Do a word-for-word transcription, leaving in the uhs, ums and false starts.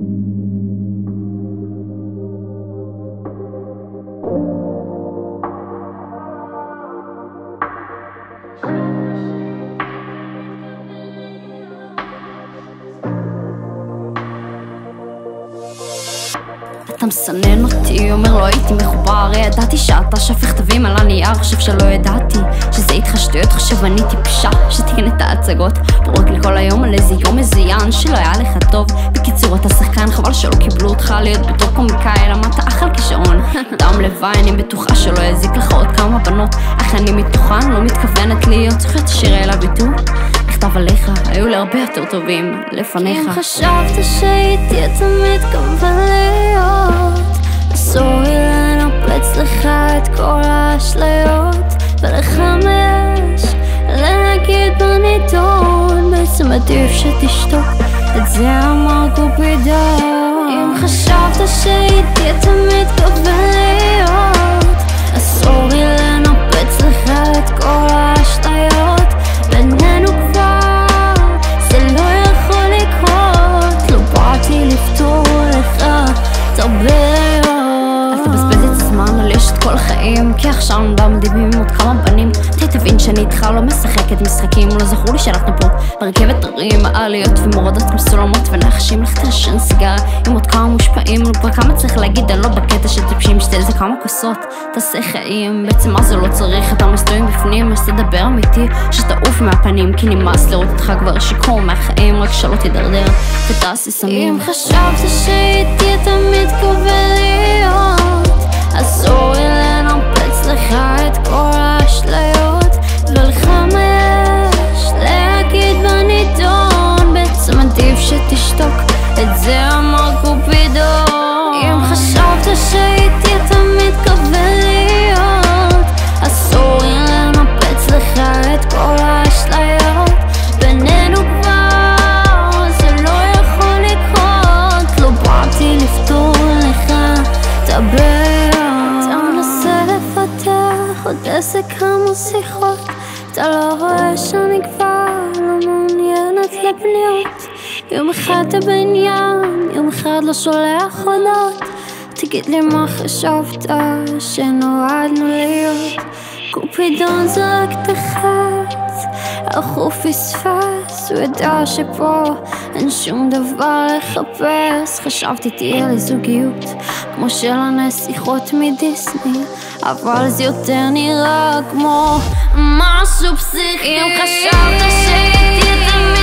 אתה מסנן אותי, אומר לא הייתי מחובר, ידעתי שאתה שפך תווים על הנייר, חושב שלא ידעתי שזה התחשטויות, חושב אני טיפשה שתקן את ההצגות, פורק לי כל היום על איזה יום מזוין שלא היה לך טוב. בקיצור אתה שחקן, חבל שלא קיבלו אותך להיות בתור קומיקאי, למה אתה אכל כישרון דם לוואי, אני בטוחה שלא יזיק לך עוד כמה בנות, אך אני מתוכן לא מתכוונת להיות זוכרת שירי אליו איתו נכתב עליך, היו לי הרבה יותר טובים לפניך. אם חשבת שהייתי אתה מתכוון להיות, אסור לי לנפץ לך את כל האשליות ולחמש להגיד בנידון, בעצם עדיף שתשתוק, את זה אמר קופידון. אם חשבת שהייתי אתה מתכוון להיות, אסור לי לנפץ לך את כל האשליות, בינינו כבר זה לא יכול לקרות, לא באתי לפתור לך את הבעיות. אל תבזבז את הזמן על אשת כל החיים, כי עכשיו אני בא מדהימים עם עוד כמה בנים, אתה תבין שאני איתך לא משחקת משחקים, לא זכור לי שאנחנו פה ברכבת הרים, העליות ומורדות כמו סולמות ונחשים, לך תרשן סיגר עם עוד כמה מושפעים, לא כבר כמה צריך להגיד, אני לא בקטע של טיפשים, שתה איזה כמה כוסות, תעשה חיים, בעצם מה זה לא צריך, אתה מסתובעים בפנים, אז תדבר אמיתי, שתעוף מהפנים, כי נמאס לראות אותך כבר שיקור מהחיים, רק שלא תדרדר ותעשי סמים. אם חשבת שהייתי אתה מתכוון להיות, אסור לי לנפץ לך את כל האשליות ולחמש להגיד בנידון, בעצם עדיף שתשתוק, את זה אמר קופידון. אם חשבת שהייתי אתה מתכוון להיות, אסור לי לנפץ לך את כל האשליות, בינינו כבר זה לא יכול לקרות, לא באתי לפתור לך את הבעיות. אתה מנסה לפתח עוד איזה כמה שיחות, אתה לא רואה שאני כבר לא מעוניינת לבניות, יום אחד אתה בעניין, יום אחד לא שולח הודעות, תגיד לי מה חשבת שנועדנו להיות. קופידון זרק תחת, איך הוא פספס, הוא ידע שפה אין שום דבר לחפש. חשבתי תהיה לי זוגיות כמו של הנסיכות מדיסני, אבל זה יותר נראה כמו משהו פסיכי. אם חשבת שהייתי תמיד